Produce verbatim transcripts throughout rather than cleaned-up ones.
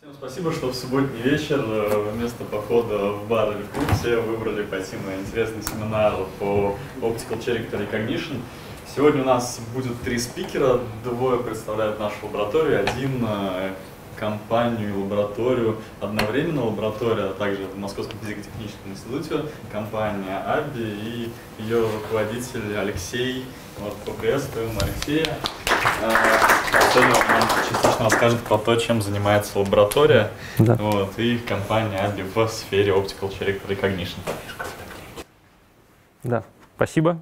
Всем спасибо, что в субботний вечер вместо похода в бар или клуб все выбрали пойти на интересный семинар по Optical Character Recognition. Сегодня у нас будет три спикера, двое представляют нашу лабораторию, один компанию и лабораторию, одновременно лаборатория, а также в Московском физико-техническом институте, компания Абби и ее руководитель Алексей. Вот, поприветствуем Алексея. Сегодня он нам частично расскажет про то, чем занимается лаборатория, да. Вот, и компания Абби в сфере Optical Character Recognition. Да, спасибо.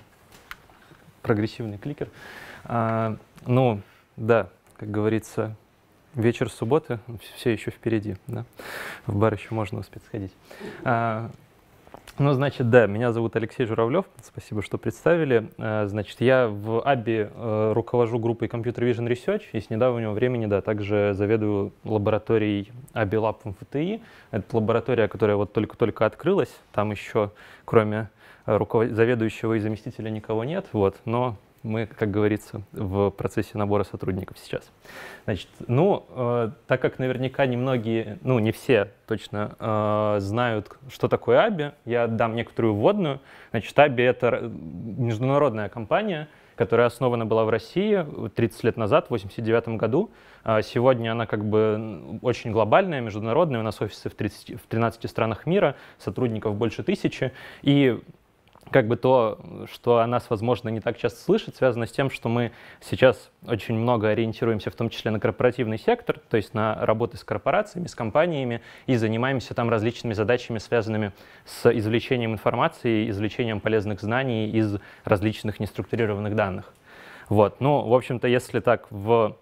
Прогрессивный кликер. А, ну, да, как говорится, вечер субботы, все еще впереди, да? В бар еще можно успеть сходить. А, ну, значит, да, меня зовут Алексей Журавлев, спасибо, что представили. А, значит, я в Абби а, руковожу группой Computer Vision Research, и с недавнего времени, да, также заведую лабораторией Абби Lab в эм эф тэ и. Это лаборатория, которая вот только-только открылась, там еще, кроме руковод... заведующего и заместителя, никого нет, вот, но мы, как говорится, в процессе набора сотрудников сейчас. Значит, ну, э, так как наверняка немногие, ну, не все точно э, знают, что такое Абби, я дам некоторую вводную. Значит, Абби — это международная компания, которая основана была в России тридцать лет назад, в восемьдесят девятом году. Сегодня она как бы очень глобальная, международная, у нас офисы в, тридцати, в тринадцати странах мира, сотрудников больше тысячи, и как бы то, что о нас, возможно, не так часто слышат, связано с тем, что мы сейчас очень много ориентируемся, в том числе на корпоративный сектор, то есть на работы с корпорациями, с компаниями, и занимаемся там различными задачами, связанными с извлечением информации, извлечением полезных знаний из различных неструктурированных данных. Вот. Ну, в общем-то, если так в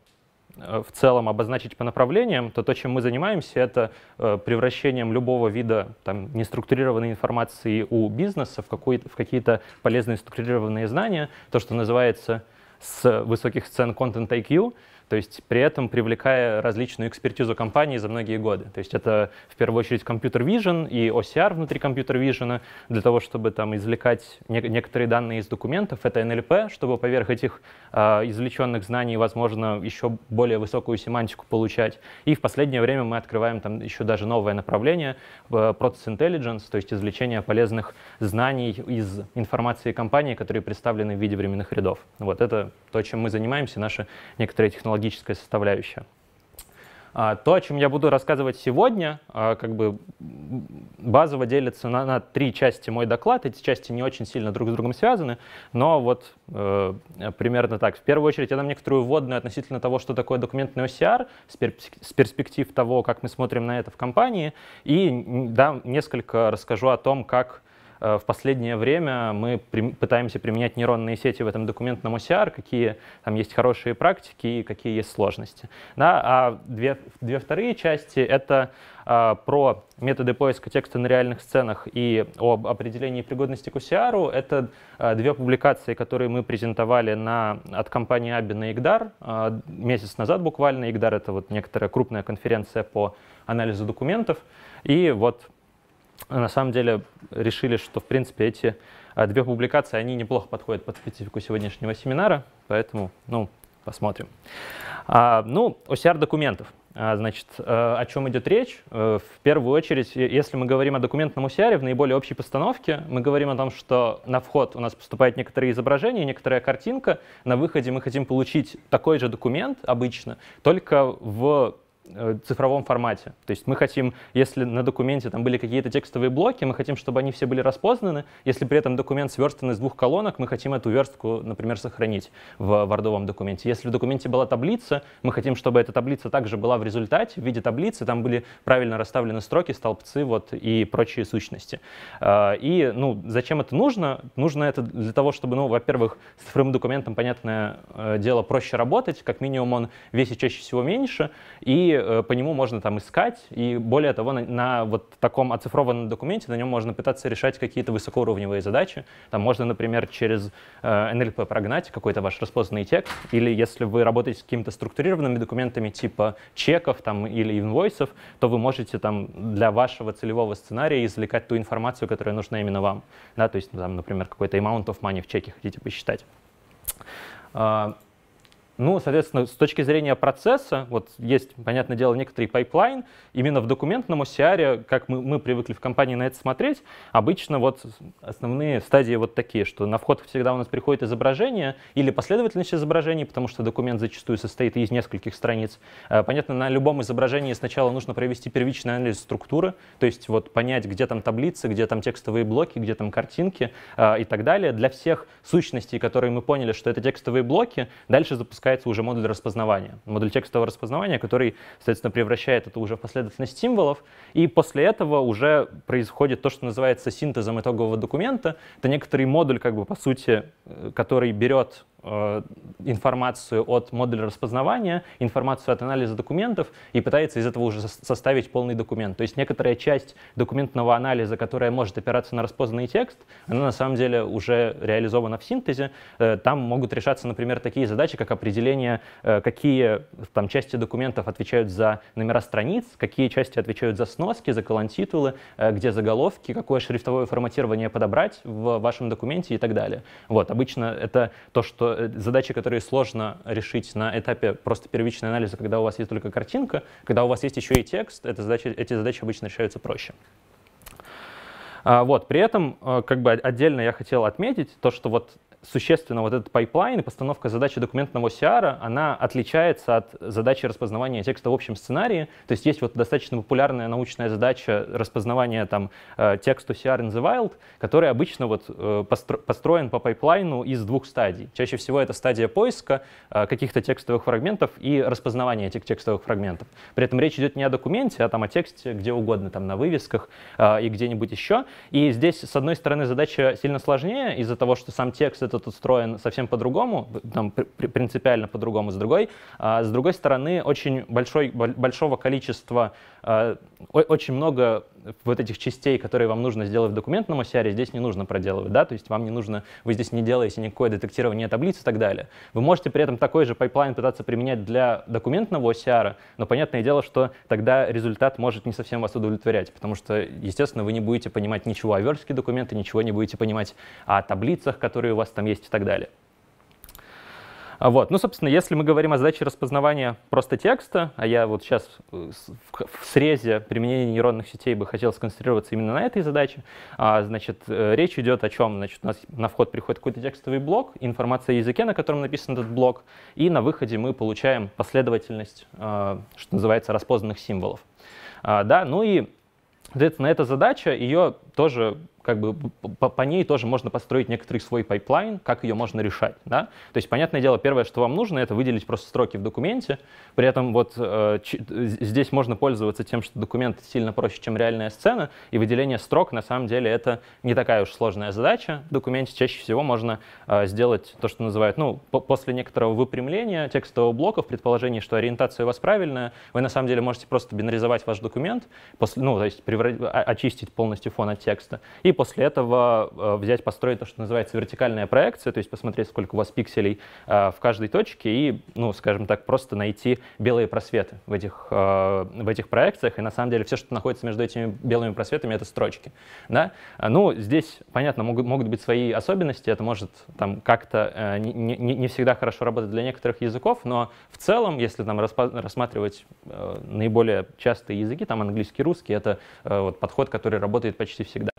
в целом обозначить по направлениям, то то, чем мы занимаемся, это э, превращением любого вида там, неструктурированной информации у бизнеса в, в какие-то полезные структурированные знания, то, что называется с высоких сцен Content ай кью, то есть при этом привлекая различную экспертизу компании за многие годы. То есть это в первую очередь Computer Vision и о си ар внутри Computer Vision для того, чтобы там извлекать не некоторые данные из документов. Это эн эл пи, чтобы поверх этих э, извлеченных знаний, возможно, еще более высокую семантику получать. И в последнее время мы открываем там еще даже новое направление э, Process Intelligence, то есть извлечение полезных знаний из информации компании, которые представлены в виде временных рядов. Вот это то, чем мы занимаемся, наша некоторая технология составляющая. То, о чем я буду рассказывать сегодня, как бы базово делится на, на три части мой доклад. Эти части не очень сильно друг с другом связаны, но вот э, примерно так. В первую очередь я дам некоторую вводную относительно того, что такое документный о си ар, с, пер с перспектив того, как мы смотрим на это в компании, и да, несколько расскажу о том, как в последнее время мы при, пытаемся применять нейронные сети в этом документном о си ар, какие там есть хорошие практики и какие есть сложности. Да, а две, две вторые части — это а, про методы поиска текста на реальных сценах и об определении пригодности к о си ар. Это а, две публикации, которые мы презентовали на, от компании Абби на ИГДАР а, месяц назад буквально. ИГДАР — это вот некоторая крупная конференция по анализу документов. И вот на самом деле решили, что, в принципе, эти а, две публикации, они неплохо подходят под специфику сегодняшнего семинара, поэтому, ну, посмотрим. А, ну, о си ар документов. А, значит, а, о чем идет речь? А, в первую очередь, если мы говорим о документном о си ар в наиболее общей постановке, мы говорим о том, что на вход у нас поступает некоторые изображения, некоторая картинка, на выходе мы хотим получить такой же документ обычно, только в цифровом формате. То есть мы хотим, если на документе там были какие-то текстовые блоки, мы хотим, чтобы они все были распознаны. Если при этом документ сверстан из двух колонок, мы хотим эту верстку, например, сохранить в вардовом документе. Если в документе была таблица, мы хотим, чтобы эта таблица также была в результате в виде таблицы, там были правильно расставлены строки, столбцы вот, и прочие сущности. И ну, зачем это нужно? Нужно это для того, чтобы, ну, во-первых, с цифровым документом, понятное дело, проще работать, как минимум он весит чаще всего меньше, и по нему можно там искать, и более того, на, на вот таком оцифрованном документе на нем можно пытаться решать какие-то высокоуровневые задачи. Там можно, например, через э, эн эл пи прогнать какой-то ваш распознанный текст, или если вы работаете с какими-то структурированными документами типа чеков там, или инвойсов, то вы можете там для вашего целевого сценария извлекать ту информацию, которая нужна именно вам. Да, то есть, там, например, какой-то amount of money в чеке хотите посчитать. Ну, соответственно, с точки зрения процесса, вот есть, понятное дело, некоторый пайплайн. Именно в документном о си ар, как мы, мы привыкли в компании на это смотреть, обычно вот основные стадии вот такие, что на вход всегда у нас приходит изображение или последовательность изображений, потому что документ зачастую состоит из нескольких страниц. Понятно, на любом изображении сначала нужно провести первичный анализ структуры, то есть вот понять, где там таблицы, где там текстовые блоки, где там картинки и так далее. Для всех сущностей, которые мы поняли, что это текстовые блоки, дальше запускается уже модуль распознавания, модуль текстового распознавания, который, соответственно, превращает это уже в последовательность символов, и после этого уже происходит то, что называется синтезом итогового документа. Это некоторый модуль, как бы, по сути, который берет информацию от модуля распознавания, информацию от анализа документов и пытается из этого уже составить полный документ. То есть некоторая часть документного анализа, которая может опираться на распознанный текст, она на самом деле уже реализована в синтезе. Там могут решаться, например, такие задачи, как определение, какие там части документов отвечают за номера страниц, какие части отвечают за сноски, за колонтитулы, где заголовки, какое шрифтовое форматирование подобрать в вашем документе и так далее. Вот, обычно это то, что задачи, которые сложно решить на этапе просто первичного анализа, когда у вас есть только картинка, когда у вас есть еще и текст, это задачи, эти задачи обычно решаются проще. Вот, при этом, как бы отдельно я хотел отметить то, что вот существенно вот этот пайплайн и постановка задачи документного о си ар, она отличается от задачи распознавания текста в общем сценарии. То есть есть вот достаточно популярная научная задача распознавания там текста о си ар in the wild, который обычно вот построен по пайплайну из двух стадий. Чаще всего это стадия поиска каких-то текстовых фрагментов и распознавания этих текстовых фрагментов. При этом речь идет не о документе, а там о тексте где угодно, там на вывесках и где-нибудь еще. И здесь, с одной стороны, задача сильно сложнее из-за того, что сам текст этот устроен совсем по-другому, там, принципиально по-другому, с другой. А, с другой стороны, очень большой, большого количества, а, очень много вот этих частей, которые вам нужно сделать в документном о си ар, здесь не нужно проделывать, да, то есть вам не нужно, вы здесь не делаете никакое детектирование таблиц и так далее. Вы можете при этом такой же пайплайн пытаться применять для документного о си ар, но понятное дело, что тогда результат может не совсем вас удовлетворять, потому что, естественно, вы не будете понимать ничего о верстке документа, ничего не будете понимать о таблицах, которые у вас там есть и так далее. Вот. Ну, собственно, если мы говорим о задаче распознавания просто текста, а я вот сейчас в срезе применения нейронных сетей бы хотел сконцентрироваться именно на этой задаче, значит, речь идет о чем? Значит, у нас на вход приходит какой-то текстовый блок, информация о языке, на котором написан этот блок, и на выходе мы получаем последовательность, что называется, распознанных символов. Да? Ну и, соответственно, эта задача, ее тоже как бы по, по ней тоже можно построить некоторый свой пайплайн, как ее можно решать. Да? То есть, понятное дело, первое, что вам нужно, это выделить просто строки в документе. При этом вот э, ч, здесь можно пользоваться тем, что документ сильно проще, чем реальная сцена, и выделение строк, на самом деле, это не такая уж сложная задача. В документе чаще всего можно э, сделать то, что называют, ну, по, после некоторого выпрямления текстового блока, в предположении, что ориентация у вас правильная, вы на самом деле можете просто бинаризовать ваш документ, после, ну, то есть преврат, очистить полностью фон от текста, и после этого э, взять, построить то, что называется вертикальная проекция, то есть посмотреть, сколько у вас пикселей э, в каждой точке и, ну, скажем так, просто найти белые просветы в этих, э, в этих проекциях. И на самом деле все, что находится между этими белыми просветами, это строчки. Да? Ну, здесь, понятно, могут, могут быть свои особенности, это может там как-то э, не, не, не всегда хорошо работать для некоторых языков, но в целом, если там рассматривать э, наиболее частые языки, там английский, русский, это э, вот подход, который работает почти всегда.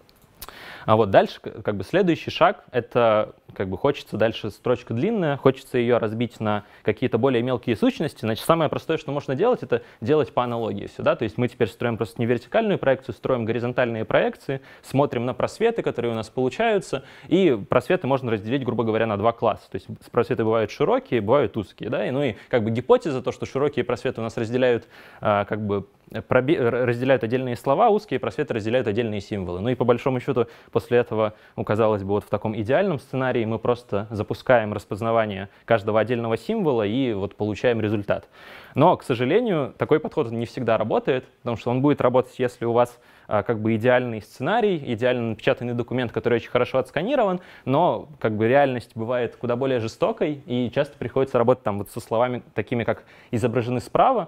А вот дальше, как бы следующий шаг, это как бы хочется дальше строчка длинная, хочется ее разбить на какие-то более мелкие сущности. Значит, самое простое, что можно делать, это делать по аналогии сюда. То есть мы теперь строим просто не вертикальную проекцию, строим горизонтальные проекции, смотрим на просветы, которые у нас получаются, и просветы можно разделить, грубо говоря, на два класса. То есть просветы бывают широкие, бывают узкие, да, и, ну и как бы гипотеза, то, что широкие просветы у нас разделяют а, как бы разделяют отдельные слова, узкие просветы разделяют отдельные символы. Ну и по большому счету после этого, ну, казалось бы, вот в таком идеальном сценарии мы просто запускаем распознавание каждого отдельного символа и вот получаем результат. Но, к сожалению, такой подход не всегда работает, потому что он будет работать, если у вас как бы идеальный сценарий, идеально напечатанный документ, который очень хорошо отсканирован, но как бы реальность бывает куда более жестокой, и часто приходится работать там вот со словами такими, как изображены справа,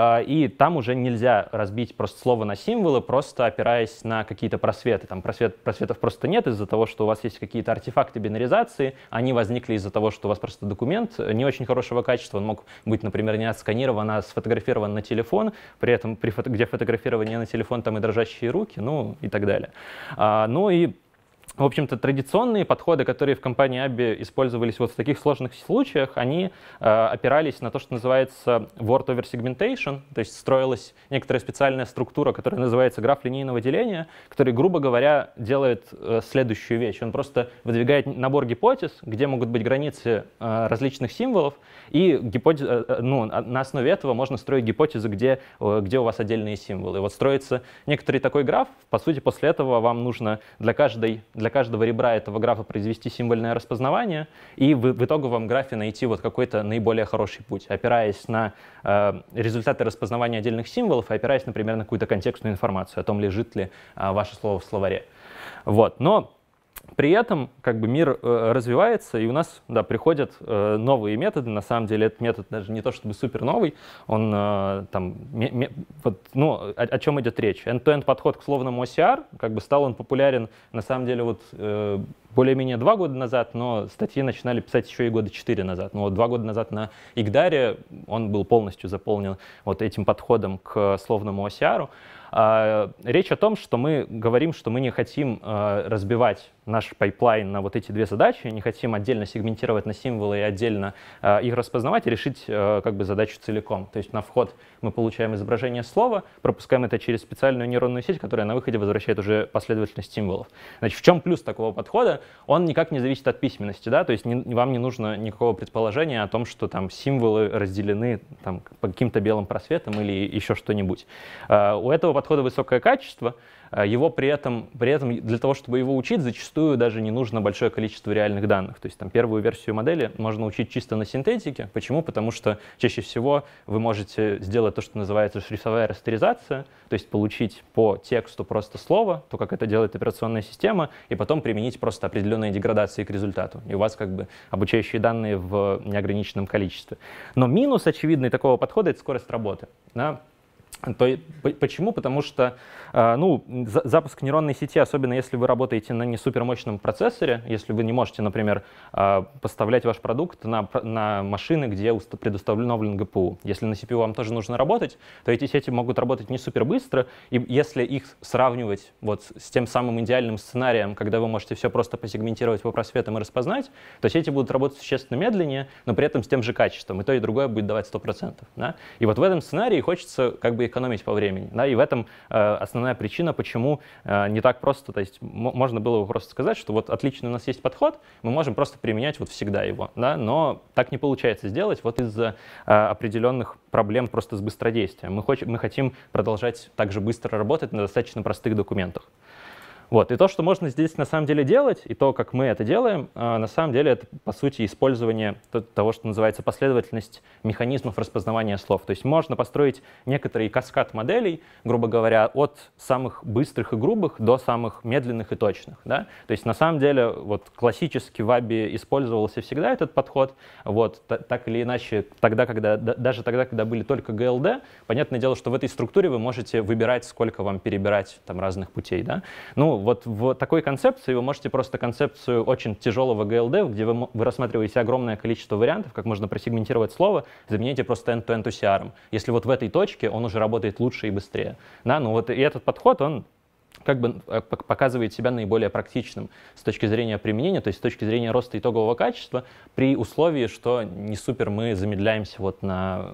и там уже нельзя разбить просто слово на символы, просто опираясь на какие-то просветы. Там просвет, просветов просто нет из-за того, что у вас есть какие-то артефакты бинаризации, они возникли из-за того, что у вас просто документ не очень хорошего качества, он мог быть, например, не отсканирован, а сфотографирован на телефон, при этом, при фото, где фотографирование на телефон, там и дрожащие руки, ну и так далее. А, ну и в общем-то, традиционные подходы, которые в компании Abby использовались вот в таких сложных случаях, они э, опирались на то, что называется word over segmentation, то есть строилась некоторая специальная структура, которая называется граф линейного деления, который, грубо говоря, делает э, следующую вещь. Он просто выдвигает набор гипотез, где могут быть границы э, различных символов, и гипотез, э, ну, на основе этого можно строить гипотезы, где, э, где у вас отдельные символы. Вот строится некоторый такой граф, по сути, после этого вам нужно для каждой для каждого ребра этого графа произвести символьное распознавание и в, в итоговом графе найти вот какой-то наиболее хороший путь, опираясь на э, результаты распознавания отдельных символов и опираясь, например, на какую-то контекстную информацию о том, лежит ли э, ваше слово в словаре. Вот. Но при этом как бы мир э, развивается, и у нас да, приходят э, новые методы. На самом деле этот метод даже не то чтобы супер новый, он э, там, ме, ме, вот, ну, о, о чем идет речь. End-to-end подход к словному о си ар, как бы стал он популярен на самом деле вот э, более-менее два года назад, но статьи начинали писать еще и года четыре назад. Но вот два года назад на Игдаре он был полностью заполнен вот этим подходом к словному о си ар. Uh, речь о том, что мы говорим, что мы не хотим uh, разбивать наш пайплайн на вот эти две задачи, не хотим отдельно сегментировать на символы и отдельно uh, их распознавать и решить uh, как бы задачу целиком. То есть на вход мы получаем изображение слова, пропускаем это через специальную нейронную сеть, которая на выходе возвращает уже последовательность символов. Значит, в чем плюс такого подхода? Он никак не зависит от письменности, да? То есть не, вам не нужно никакого предположения о том, что там символы разделены там, по каким-то белым просветам или еще что-нибудь. Uh, у этого подхода высокое качество, его при этом, при этом для того, чтобы его учить, зачастую даже не нужно большое количество реальных данных. То есть там первую версию модели можно учить чисто на синтетике. Почему? Потому что чаще всего вы можете сделать то, что называется шрифтовая растеризация, то есть получить по тексту просто слово, то, как это делает операционная система, и потом применить просто определенные деградации к результату. И у вас как бы обучающие данные в неограниченном количестве. Но минус очевидный такого подхода — это скорость работы. Да? То, почему? Потому что ну, запуск нейронной сети, особенно если вы работаете на не супермощном процессоре, если вы не можете, например, поставлять ваш продукт на, на машины, где предустановлен джи пи ю. Если на си пи ю вам тоже нужно работать, то эти сети могут работать не супер быстро, и если их сравнивать вот с тем самым идеальным сценарием, когда вы можете все просто посегментировать по просветам и распознать, то сети будут работать существенно медленнее, но при этом с тем же качеством, и то, и другое будет давать сто процентов. Да? И вот в этом сценарии хочется как бы экономить по времени. Да? И в этом э, основная причина, почему э, не так просто. То есть можно было бы просто сказать, что вот отличный у нас есть подход, мы можем просто применять вот всегда его. Да? Но так не получается сделать вот из-за э, определенных проблем просто с быстродействием. Мы, хоч- мы хотим продолжать также быстро работать на достаточно простых документах. Вот. И то, что можно здесь на самом деле делать, и то, как мы это делаем, на самом деле это, по сути, использование того, что называется последовательность механизмов распознавания слов. То есть можно построить некоторый каскад моделей, грубо говоря, от самых быстрых и грубых до самых медленных и точных. Да? То есть на самом деле вот, классически в Abby использовался всегда этот подход. Вот, так или иначе, тогда, когда, даже тогда, когда были только джи эл ди, понятное дело, что в этой структуре вы можете выбирать, сколько вам перебирать там, разных путей. Да? Ну, вот в такой концепции вы можете просто концепцию очень тяжелого джи эл ди, где вы, вы рассматриваете огромное количество вариантов, как можно просегментировать слово, замените просто end-to-end о си ар. Если вот в этой точке он уже работает лучше и быстрее. Да? Ну, вот и этот подход, он как бы показывает себя наиболее практичным с точки зрения применения, то есть с точки зрения роста итогового качества, при условии, что не супер мы замедляемся вот на,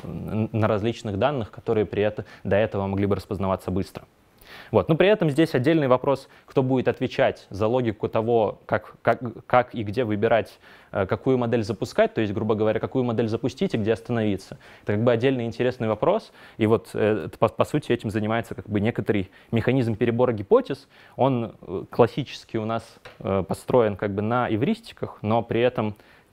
на различных данных, которые при этом, до этого могли бы распознаваться быстро. Вот. Но при этом здесь отдельный вопрос, кто будет отвечать за логику того, как, как, как и где выбирать, какую модель запускать, то есть, грубо говоря, какую модель запустить и где остановиться. Это как бы отдельный интересный вопрос, и вот по, по сути этим занимается как бы некоторый механизм перебора гипотез. Он классически у нас построен как бы на эвристиках, но при этом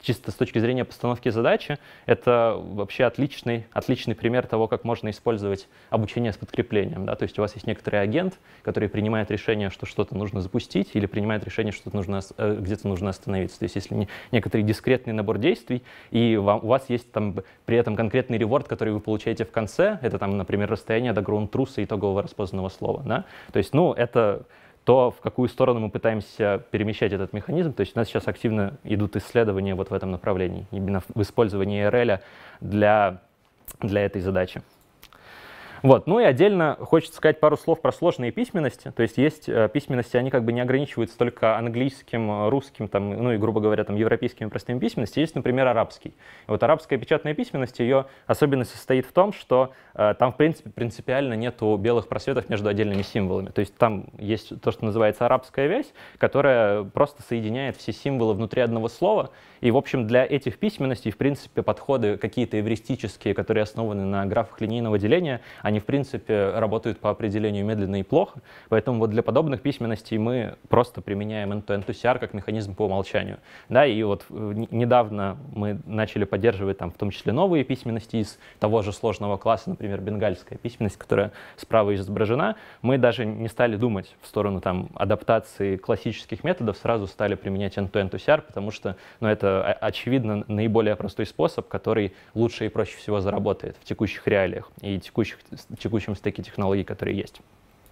чисто с точки зрения постановки задачи, это вообще отличный, отличный пример того, как можно использовать обучение с подкреплением. Да? То есть у вас есть некоторый агент, который принимает решение, что что-то нужно запустить, или принимает решение, что нужно, где-то нужно остановиться. То есть если не, некоторый дискретный набор действий, и вам, у вас есть там при этом конкретный реворд, который вы получаете в конце, это, там, например, расстояние до ground truth итогового распознанного слова. Да? То есть, ну, это то, в какую сторону мы пытаемся перемещать этот механизм. То есть у нас сейчас активно идут исследования вот в этом направлении, именно в использовании эй эр эл для, для этой задачи. Вот. Ну и отдельно хочется сказать пару слов про сложные письменности. То есть есть э, письменности, они как бы не ограничиваются только английским, русским, там, ну и, грубо говоря, там, европейскими простыми письменностями. Есть, например, арабский. И вот арабская печатная письменность, ее особенность состоит в том, что э, там, в принципе, принципиально нету белых просветов между отдельными символами. То есть там есть то, что называется арабская вязь, которая просто соединяет все символы внутри одного слова. И, в общем, для этих письменностей, в принципе, подходы какие-то эвристические, которые основаны на графах линейного деления, они, в принципе, работают по определению медленно и плохо. Поэтому вот для подобных письменностей мы просто применяем end-to-end о си ар как механизм по умолчанию. Да, и вот недавно мы начали поддерживать там, в том числе новые письменности из того же сложного класса, например, бенгальская письменность, которая справа изображена. Мы даже не стали думать в сторону там, адаптации классических методов, сразу стали применять end-to-end о си ар, потому что ну, это, очевидно, наиболее простой способ, который лучше и проще всего заработает в текущих реалиях и текущих текущем стеке технологий, которые есть.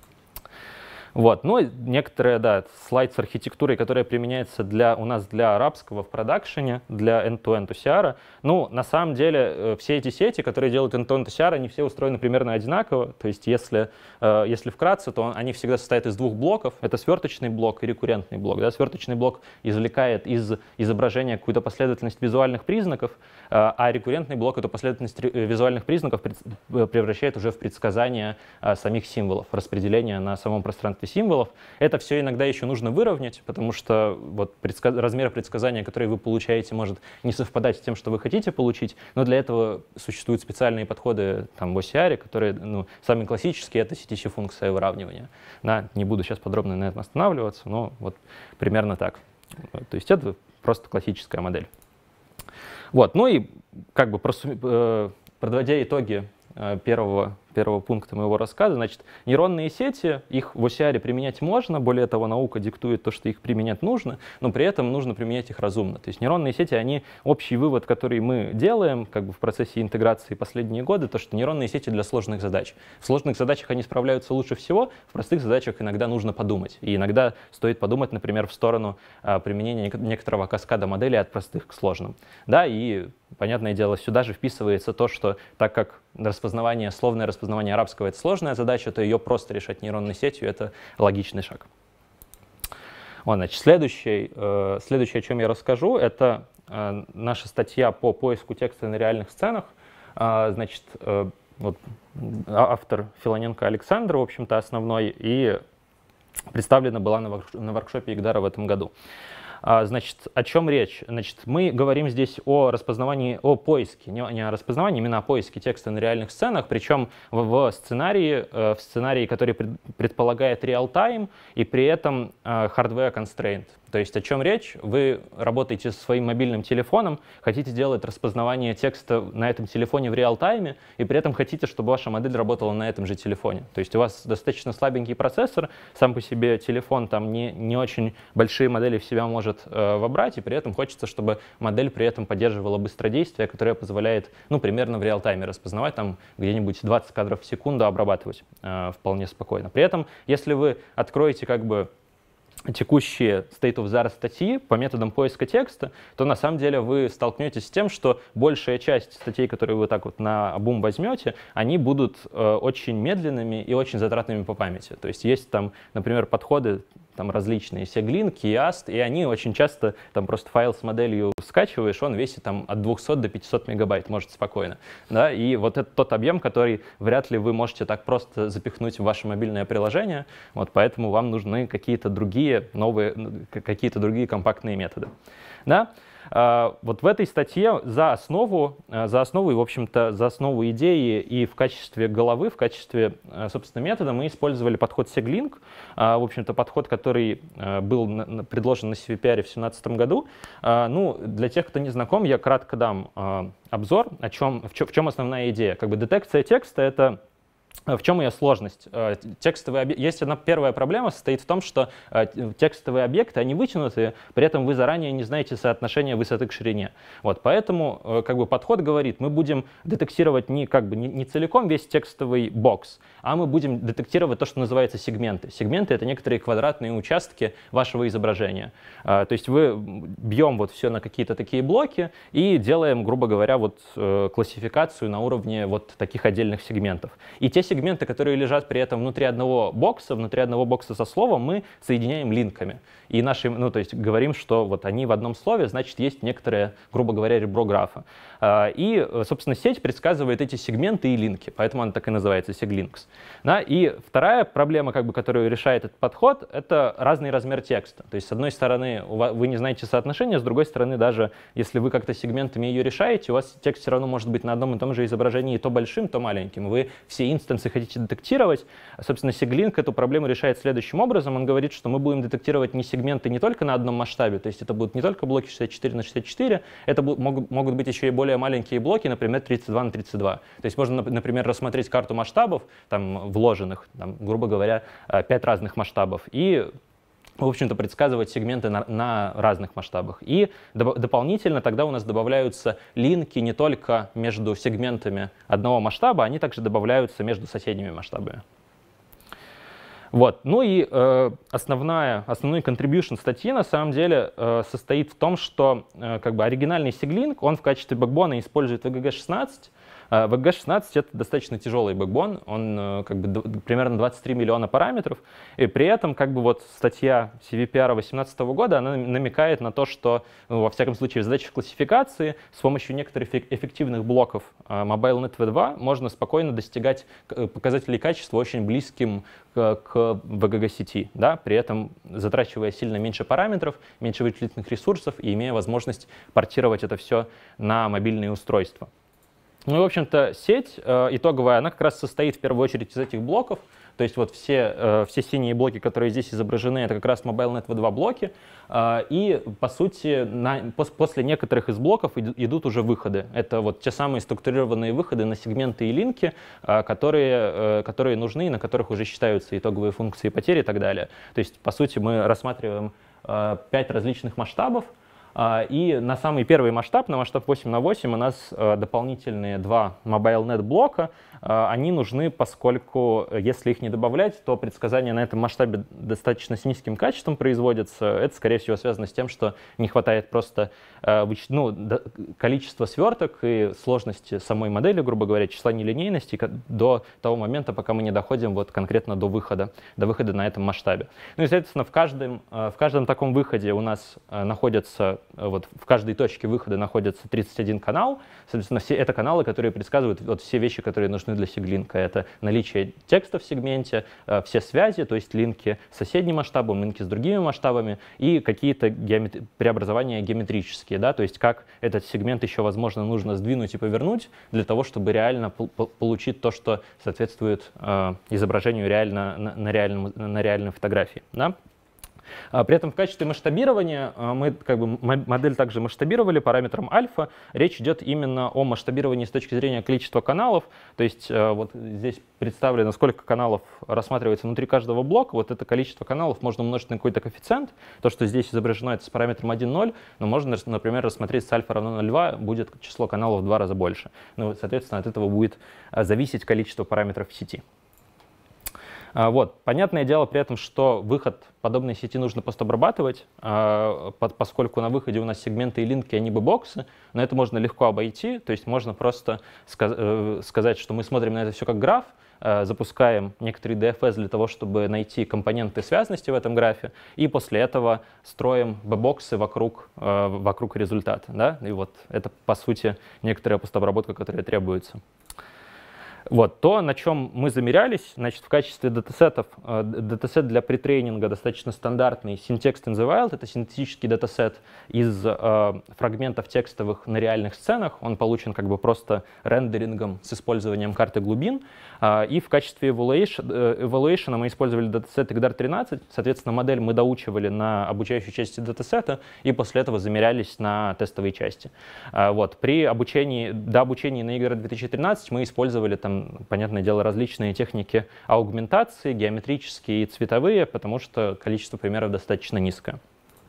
Вот. Ну, некоторые, да, слайд с архитектурой, которая применяется для, у нас для арабского в продакшене, для end-to-end о си ар. Ну, на самом деле, все эти сети, которые делают end-to-end о си ар, они все устроены примерно одинаково. То есть, если, если вкратце, то они всегда состоят из двух блоков. Это сверточный блок и рекуррентный блок. Да? Сверточный блок извлекает из изображения какую-то последовательность визуальных признаков, а рекуррентный блок эту последовательность визуальных признаков превращает уже в предсказание самих символов, распределение на самом пространстве символов. Это все иногда еще нужно выровнять, потому что вот предсказ... размер предсказания, который вы получаете, может не совпадать с тем, что вы хотите получить, но для этого существуют специальные подходы там, в о си ар, которые ну, самые классические — это си ти си-функция выравнивания. Да, не буду сейчас подробно на этом останавливаться, но вот примерно так. То есть это просто классическая модель. Вот. Ну и как бы просу... подводя итоги первого, первого пункта моего рассказа, значит, нейронные сети, их в о си ар применять можно, более того, наука диктует то, что их применять нужно, но при этом нужно применять их разумно. То есть нейронные сети, они, общий вывод, который мы делаем как бы в процессе интеграции последние годы, то, что нейронные сети для сложных задач. В сложных задачах они справляются лучше всего, в простых задачах иногда нужно подумать. И иногда стоит подумать, например, в сторону а, применения некоторого каскада моделей от простых к сложным. Да, и понятное дело, сюда же вписывается то, что так как распознавание, словное распознавание арабского — это сложная задача, то ее просто решать нейронной сетью — это логичный шаг. Вот, значит, следующий, э, следующее, о чем я расскажу, это э, наша статья по поиску текста на реальных сценах. Э, значит, э, вот, автор Филоненко Александр, в общем-то, основной, и представлена была на, ворк, на воркшопе Игдара в этом году. Значит, о чем речь? Значит, мы говорим здесь о распознавании, о поиске, не, не о распознавании, именно о поиске текста на реальных сценах, причем в, в сценарии, в сценарии, который предполагает real-time и при этом hardware constraint. То есть о чем речь? Вы работаете со своим мобильным телефоном, хотите делать распознавание текста на этом телефоне в реал-тайме, и при этом хотите, чтобы ваша модель работала на этом же телефоне. То есть у вас достаточно слабенький процессор, сам по себе телефон там не, не очень большие модели в себя может э, вобрать, и при этом хочется, чтобы модель при этом поддерживала быстродействие, которое позволяет, ну, примерно в реал-тайме распознавать, там где-нибудь двадцать кадров в секунду обрабатывать э, вполне спокойно. При этом, если вы откроете как бы текущие state of the art статьи по методам поиска текста, то на самом деле вы столкнетесь с тем, что большая часть статей, которые вы так вот на обум возьмете, они будут э, очень медленными и очень затратными по памяти. То есть есть там, например, подходы там различные, Seglin, Kiast, и они очень часто, там просто файл с моделью скачиваешь, он весит там от двухсот до пятисот мегабайт, может спокойно. Да? И вот это тот объем, который вряд ли вы можете так просто запихнуть в ваше мобильное приложение, вот поэтому вам нужны какие-то другие новые, какие-то другие компактные методы. Да? Вот в этой статье за основу, за основу и, в общем-то, за основу идеи и в качестве головы, в качестве, собственно, метода мы использовали подход SegLink, в общем-то, подход, который был предложен на си ви пи ар в две тысячи семнадцатом году. Ну, для тех, кто не знаком, я кратко дам обзор, о чем, в чем, в чем основная идея. Как бы детекция текста — это в чем ее сложность? Текстовые объекты. Есть одна первая проблема, состоит в том, что текстовые объекты, они вытянуты, при этом вы заранее не знаете соотношение высоты к ширине. Вот, поэтому как бы, подход говорит, мы будем детектировать не, как бы, не, не целиком весь текстовый бокс, а мы будем детектировать то, что называется сегменты. Сегменты — это некоторые квадратные участки вашего изображения. То есть мы бьем вот все на какие-то такие блоки и делаем, грубо говоря, вот, классификацию на уровне вот таких отдельных сегментов. И те сегменты, которые лежат при этом внутри одного бокса, внутри одного бокса со словом, мы соединяем линками. И наши, ну, то есть говорим, что вот они в одном слове, значит, есть некоторое, грубо говоря, ребро графа. И, собственно, сеть предсказывает эти сегменты и линки, поэтому она так и называется SegLinks. Да? И вторая проблема, как бы, которую решает этот подход, это разный размер текста. То есть, с одной стороны, вы не знаете соотношения, с другой стороны, даже если вы как-то сегментами ее решаете, у вас текст все равно может быть на одном и том же изображении то большим, то маленьким. Вы все инстансы хотите детектировать. Собственно, SegLink эту проблему решает следующим образом. Он говорит, что мы будем детектировать не сегменты не только на одном масштабе, то есть это будут не только блоки шестьдесят четыре на шестьдесят четыре, это будут, могут, могут быть еще и более маленькие блоки, например, тридцать два на тридцать два. То есть можно, например, рассмотреть карту масштабов, там, вложенных, там, грубо говоря, пять разных масштабов, и, в общем-то, предсказывать сегменты на, на разных масштабах. И доп дополнительно тогда у нас добавляются линки не только между сегментами одного масштаба, они также добавляются между соседними масштабами. Вот. Ну и э, основная, основной contribution статьи на самом деле э, состоит в том, что э, как бы оригинальный SegLink, он в качестве бэкбона использует ви джи джи шестнадцать. ви джи джи шестнадцать — это достаточно тяжелый бэкбон, он как бы примерно двадцать три миллиона параметров, и при этом как бы вот статья си ви пи ар две тысячи восемнадцатого года, она намекает на то, что, ну, во всяком случае, в задачах классификации с помощью некоторых эффективных блоков MobileNet ви два можно спокойно достигать показателей качества очень близким к ви джи джи-сети, да, при этом затрачивая сильно меньше параметров, меньше вычислительных ресурсов и имея возможность портировать это все на мобильные устройства. Ну и, в общем-то, сеть э, итоговая, она как раз состоит в первую очередь из этих блоков. То есть вот все, э, все синие блоки, которые здесь изображены, это как раз MobileNet ви два блоки. Э, и, по сути, на, пос, после некоторых из блоков идут уже выходы. Это вот те самые структурированные выходы на сегменты и линки, э, которые, э, которые нужны и на которых уже считаются итоговые функции потери и так далее. То есть, по сути, мы рассматриваем э, пять различных масштабов. И на самый первый масштаб, на масштаб восемь на восемь, у нас дополнительные два MobileNet блока. Они нужны, поскольку если их не добавлять, то предсказания на этом масштабе достаточно с низким качеством производятся. Это, скорее всего, связано с тем, что не хватает просто ну, количества сверток и сложности самой модели, грубо говоря, числа нелинейности до того момента, пока мы не доходим вот конкретно до выхода, до выхода на этом масштабе. Ну и, соответственно, в каждом, в каждом таком выходе у нас находятся, вот в каждой точке выхода находится тридцать один канал. Соответственно, все это каналы, которые предсказывают вот все вещи, которые нужны для SegLink. Это наличие текста в сегменте, все связи, то есть линки с соседним масштабом, линки с другими масштабами и какие-то геометри- преобразования геометрические, да, то есть как этот сегмент еще, возможно, нужно сдвинуть и повернуть для того, чтобы реально получить то, что соответствует э, изображению реально, на, на, реальном, на реальной фотографии. Да? При этом в качестве масштабирования мы как бы модель также масштабировали параметром альфа. Речь идет именно о масштабировании с точки зрения количества каналов. То есть вот здесь представлено, сколько каналов рассматривается внутри каждого блока. Вот это количество каналов можно умножить на какой-то коэффициент. То, что здесь изображено, это с параметром один ноль, но можно, например, рассмотреть с альфа равно ноль целых две десятых, будет число каналов в два раза больше. Ну, соответственно, от этого будет зависеть количество параметров в сети. Вот. Понятное дело при этом, что выход подобной сети нужно постобрабатывать, поскольку на выходе у нас сегменты и линки, они бэкбоксы, но это можно легко обойти, то есть можно просто сказать, что мы смотрим на это все как граф, запускаем некоторый ди эф эс для того, чтобы найти компоненты связности в этом графе, и после этого строим бэкбоксы вокруг, вокруг результата. Да? И вот это, по сути, некоторая постобработка, которая требуется. Вот, то, на чем мы замерялись, значит, в качестве датасетов, э, датасет для претрейнинга достаточно стандартный Syntext in the Wild, это синтетический датасет из э, фрагментов текстовых на реальных сценах, он получен как бы просто рендерингом с использованием карты глубин, э, и в качестве evaluation, э, evaluation мы использовали датасет икс ди ар тринадцать, соответственно, модель мы доучивали на обучающей части датасета, и после этого замерялись на тестовой части. Э, вот, при обучении, до обучения на икс ди ар две тысячи тринадцать мы использовали там, понятное дело, различные техники аугментации, геометрические и цветовые, потому что количество примеров достаточно низкое.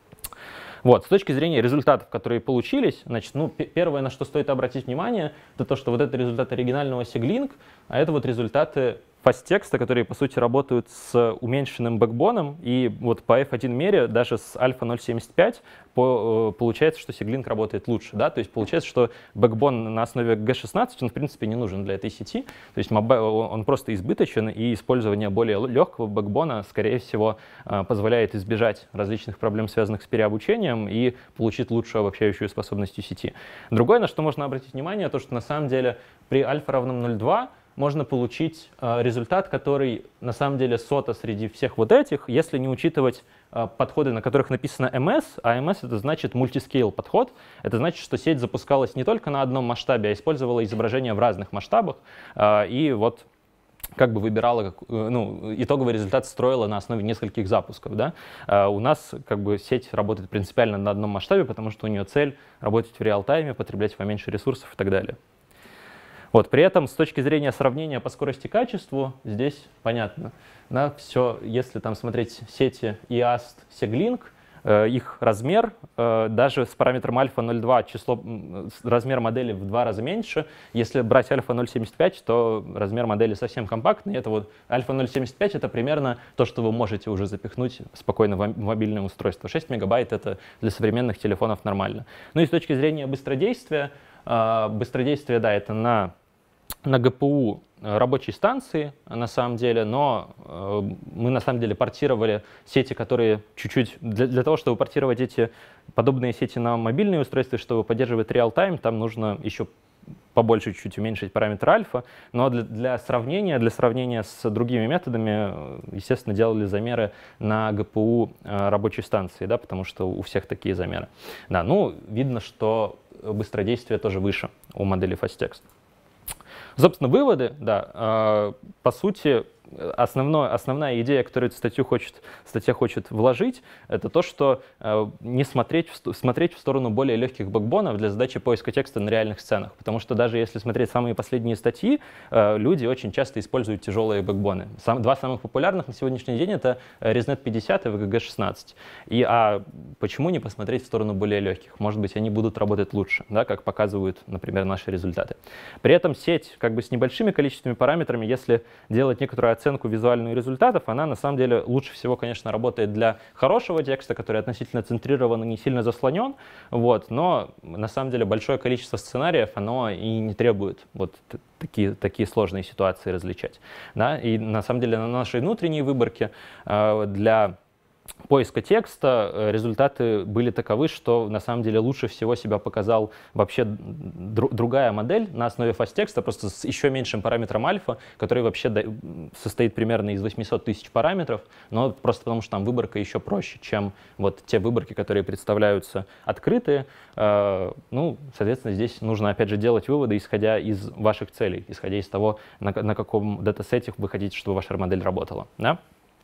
Вот, с точки зрения результатов, которые получились, значит, ну, первое, на что стоит обратить внимание, это то, что вот это результаты оригинального Siglink, а это вот результаты фасттекста, которые, по сути, работают с уменьшенным бэкбоном, и вот по эф один мере даже с альфа ноль семьдесят пять по, получается, что Siglink работает лучше, да, то есть получается, что бэкбон на основе джи шестнадцать, он, в принципе, не нужен для этой сети, то есть он просто избыточен, и использование более легкого бэкбона, скорее всего, позволяет избежать различных проблем, связанных с переобучением, и получить лучшую обобщающую способность у сети. Другое, на что можно обратить внимание, то, что на самом деле при альфа равном ноль целых два можно получить э, результат, который на самом деле сота среди всех вот этих, если не учитывать э, подходы, на которых написано эм эс, а эм эс это значит мультискейл подход, это значит, что сеть запускалась не только на одном масштабе, а использовала изображения в разных масштабах, э, и вот как бы выбирала, ну, итоговый результат строила на основе нескольких запусков. Да? А у нас как бы сеть работает принципиально на одном масштабе, потому что у нее цель работать в реал-тайме, потреблять поменьше ресурсов и так далее. Вот, при этом с точки зрения сравнения по скорости и качеству здесь понятно. Да, все, если там смотреть сети и ас ти, Siglink, э, их размер, э, даже с параметром альфа ноль целых два число, размер модели в два раза меньше. Если брать альфа ноль целых семьдесят пять, то размер модели совсем компактный. Это вот альфа ноль целых семьдесят пять это примерно то, что вы можете уже запихнуть спокойно в мобильное устройство. шесть мегабайт это для современных телефонов нормально. Ну и с точки зрения быстродействия, э, быстродействие, да, это на на джи пи ю рабочей станции, на самом деле, но э, мы на самом деле портировали сети, которые чуть-чуть, для, для того, чтобы портировать эти подобные сети на мобильные устройства, чтобы поддерживать реал-тайм, там нужно еще побольше чуть-чуть уменьшить параметр альфа, но для, для сравнения, для сравнения с другими методами, естественно, делали замеры на джи пи ю рабочей станции, да, потому что у всех такие замеры. Да, ну, видно, что быстродействие тоже выше у модели FastText. Собственно, выводы, да, э, по сути, основной, основная идея, которую эта статью хочет, статья хочет вложить, это то, что э, не смотреть в, смотреть в сторону более легких бэкбонов для задачи поиска текста на реальных сценах. Потому что даже если смотреть самые последние статьи, э, люди очень часто используют тяжелые бэкбоны. Сам, два самых популярных на сегодняшний день — это ResNet пятьдесят и ви джи шестнадцать. И, а почему не посмотреть в сторону более легких? Может быть, они будут работать лучше, да, как показывают, например, наши результаты. При этом сеть как бы с небольшими количествами параметрами, если делать некоторую оценку визуальную результатов, она на самом деле лучше всего, конечно, работает для хорошего текста, который относительно центрирован и не сильно заслонен, вот, но на самом деле большое количество сценариев, оно и не требует вот такие, такие сложные ситуации различать. Да? И на самом деле на нашей внутренней выборке э, для поиска текста результаты были таковы, что на самом деле лучше всего себя показал вообще дру другая модель на основе FastText, просто с еще меньшим параметром альфа, который вообще состоит примерно из восьмисот тысяч параметров, но просто потому что там выборка еще проще, чем вот те выборки, которые представляются открытые. Ну, соответственно, здесь нужно опять же делать выводы, исходя из ваших целей, исходя из того, на, на каком датасете вы хотите, чтобы ваша модель работала. Да?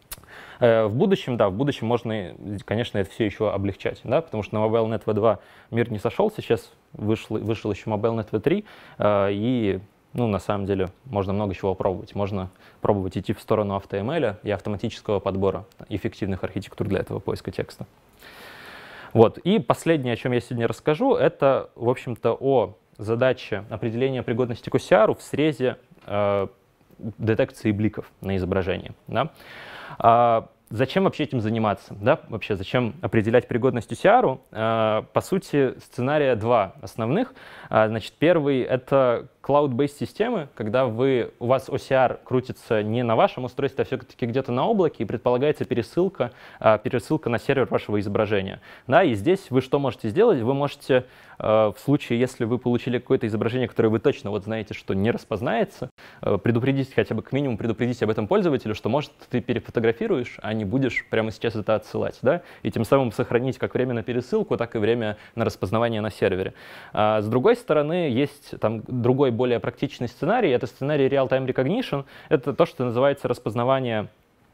В будущем, да, в будущем можно, конечно, это все еще облегчать, да, потому что на MobileNet ви два мир не сошелся, сейчас вышел, вышел еще MobileNet ви три, и, ну, на самом деле, можно много чего пробовать. Можно пробовать идти в сторону авто эм эл и автоматического подбора эффективных архитектур для этого поиска текста. Вот, и последнее, о чем я сегодня расскажу, это, в общем-то, о задаче определения пригодности к о си ар в срезе э, детекции бликов на изображении, да. А зачем вообще этим заниматься? Да? Вообще, зачем определять пригодность о си ар? А, по сути, сценария два основных. А, значит, первый — это cloud-based системы, когда вы, у вас о си ар крутится не на вашем устройстве, а все-таки где-то на облаке, и предполагается пересылка, пересылка на сервер вашего изображения. Да, и здесь вы что можете сделать? Вы можете, в случае, если вы получили какое-то изображение, которое вы точно вот знаете, что не распознается, предупредить, хотя бы к минимуму предупредить об этом пользователю, что, может, ты перефотографируешь, а не будешь прямо сейчас это отсылать, да, и тем самым сохранить как время на пересылку, так и время на распознавание на сервере. А с другой стороны, есть там другой, более практичный сценарий, это сценарий Real-Time Recognition, это то, что называется распознавание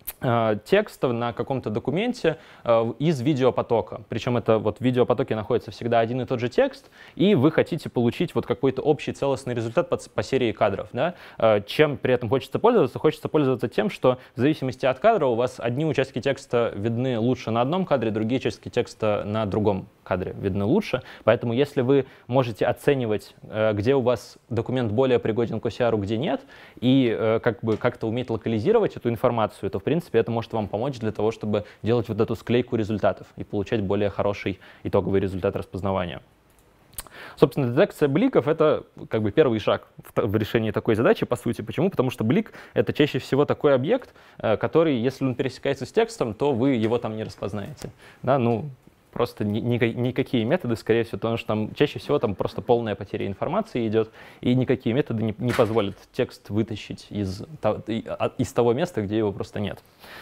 текстов на каком-то документе э, из видеопотока. Причем это вот в видеопотоке находится всегда один и тот же текст, и вы хотите получить вот какой-то общий целостный результат по, по серии кадров. Да? Э, чем при этом хочется пользоваться? Хочется пользоваться тем, что в зависимости от кадра у вас одни участки текста видны лучше на одном кадре, другие участки текста на другом кадре видны лучше. Поэтому если вы можете оценивать, э, где у вас документ более пригоден к о си ар, где нет, и э, как бы как-то уметь локализировать эту информацию, то в принципе В принципе, это может вам помочь для того, чтобы делать вот эту склейку результатов и получать более хороший итоговый результат распознавания. Собственно, детекция бликов — это как бы первый шаг в решении такой задачи, по сути. Почему? Потому что блик — это чаще всего такой объект, который, если он пересекается с текстом, то вы его там не распознаете. Да, ну, просто ни, ни, никакие методы, скорее всего, потому что там чаще всего там просто полная потеря информации идет, и никакие методы не, не позволят текст вытащить из, из того места, где его просто нет.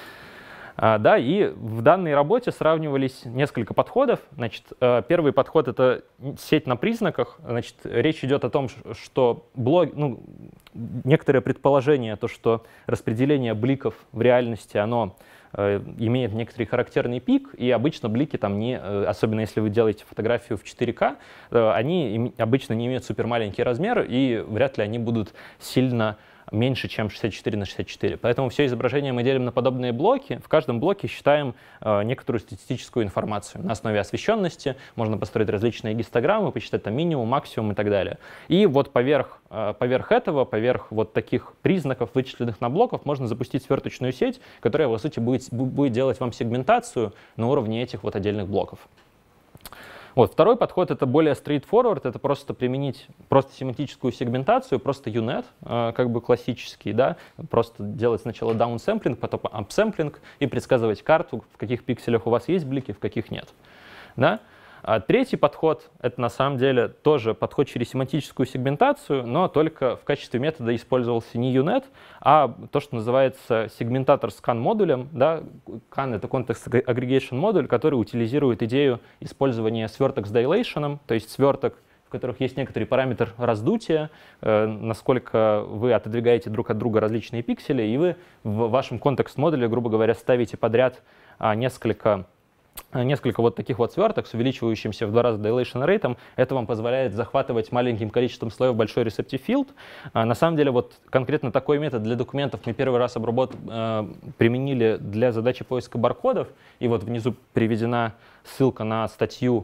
А, да, и в данной работе сравнивались несколько подходов. Значит, первый подход — это сеть на признаках. Значит, речь идет о том, что блог, ну, некоторое предположение, то, что распределение бликов в реальности, оно имеет некоторый характерный пик, и обычно блики там не, особенно если вы делаете фотографию в четыре ка, они обычно не имеют супер маленький размер, и вряд ли они будут сильно меньше, чем шестьдесят четыре на шестьдесят четыре. Поэтому все изображение мы делим на подобные блоки. В каждом блоке считаем э, некоторую статистическую информацию. На основе освещенности можно построить различные гистограммы, посчитать там минимум, максимум и так далее. И вот поверх, э, поверх этого, поверх вот таких признаков, вычисленных на блоков, можно запустить сверточную сеть, которая, по сути, будет, будет делать вам сегментацию на уровне этих вот отдельных блоков. Вот. Второй подход — это более straightforward, это просто применить просто семантическую сегментацию, просто ю нет, э, как бы классический, да, просто делать сначала даунсэмплинг, потом апсэмплинг и предсказывать карту, в каких пикселях у вас есть блики, в каких нет. Да? А третий подход — это на самом деле тоже подход через семантическую сегментацию, но только в качестве метода использовался не ю нет, а то, что называется сегментатор с кан-модулем. Да? кан — это Context Aggregation модуль, который утилизирует идею использования сверток с dilation, то есть сверток, в которых есть некоторый параметр раздутия, э, насколько вы отодвигаете друг от друга различные пиксели, и вы в вашем контекст-модуле, грубо говоря, ставите подряд а, несколько несколько вот таких вот сверток с увеличивающимся в два раза dilation rate. Это вам позволяет захватывать маленьким количеством слоев большой receptive field. А, на самом деле, вот конкретно такой метод для документов мы первый раз обработ... э, применили для задачи поиска баркодов. И вот внизу приведена ссылка на статью,